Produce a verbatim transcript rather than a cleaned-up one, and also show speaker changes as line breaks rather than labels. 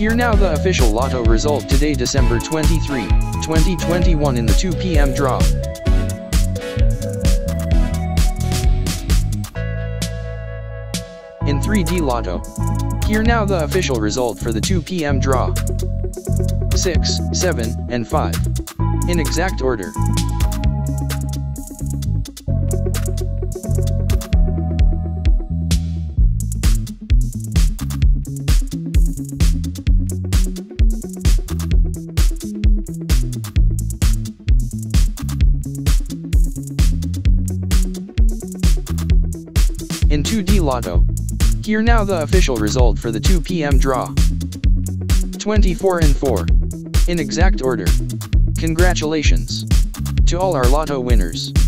Here now the official Lotto result today, December twenty-third, twenty twenty-one, in the two p m draw. In three D Lotto. Here now the official result for the two p m draw. six, seven, and five. In exact order. In two D Lotto. Here now the official result for the two p m draw. twenty-four and four. In exact order. Congratulations to all our Lotto winners.